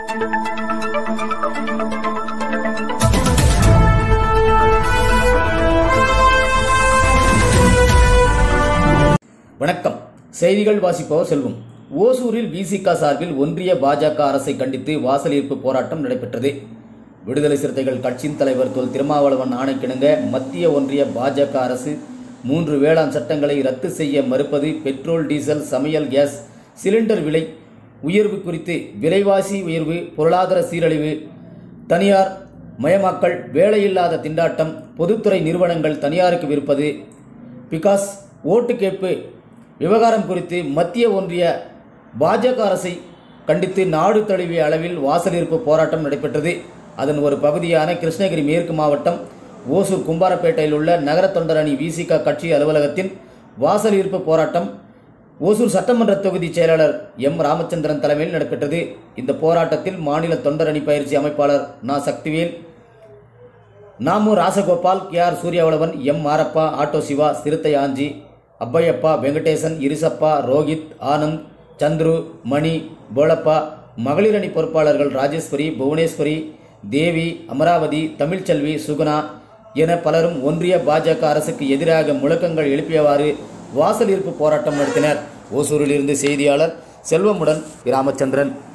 வணக்கம். செய்திகள் வாசிப்பவர் செல்வம். ஓசூரில் விசிக சார்பில் ஒன்றிய பாஜக அரசை கண்டித்து வாசல் ஈர்ப்பு போராட்டம் நடைபெற்றது. விடுதலை சிறுத்தைகள் கட்சியின் தலைவர் தொல் திருமாவளவன் ஆணைக்கிணங்க மத்திய ஒன்றிய பாஜக அரசு 3 வேளாண் சட்டங்களை ரத்து செய்ய மறுப்பது, பெட்ரோல், டீசல், சமையல் கேஸ் சிலிண்டர் விலை உயர்வு குறித்து, விலைவாசி உயர்வு, பொருளாதார சீரழிவு, தனியார் மயமாக்கல், வேலையில்லாத திண்டாட்டம், பொதுத்துறை நிறுவனங்கள் தனியாருக்கு விற்பது, பிகாஸ் ஓட்டு கேட்பு விவகாரம் குறித்து மத்திய ஒன்றிய பாஜக அரசை கண்டித்து நாடு தழுவிய அளவில் வாசல் ஈர்ப்பு போராட்டம் நடைபெற்றது. அதன் ஒரு பகுதியான கிருஷ்ணகிரி மேற்கு மாவட்டம் ஓசூர் கும்பாரப்பேட்டையில் உள்ள நகர தொண்டரணி விசிக கட்சி அலுவலகத்தின் வாசல் ஈர்ப்பு போராட்டம் ஓசூர் சட்டமன்ற தொகுதி செயலாளர் எம் ராமச்சந்திரன் தலைமையில் நடைபெற்றது. இந்த போராட்டத்தில் மாநில தொண்டரணி பயிற்சி அமைப்பாளர் நா. Sakthivel, Namu Rajagopal, K R. Suryavalavan, M. Marappa, auto Siva, சிறுத்தை ஆஞ்சி, அப்பையப்பா, வெங்கடேசன், இரிசப்பா, ரோஹித், ஆனந்த், சந்துரு, மணி, போலப்பா, மகளிரணி பொறுப்பாளர்கள் ராஜேஸ்வரி, புவனேஸ்வரி, தேவி, அமராவதி, தமிழ்ச்செல்வி, சுகுணா என பலரும் ஒன்றிய பாஜக அரசுக்கு எதிராக முழக்கங்கள் எழுப்பியவாறு வாசல் ஈர்ப்பு போராட்டம் நடத்தினர். ஓசூரில் இருந்து செய்தியாளர் செல்வமுடன் ராமச்சந்திரன்.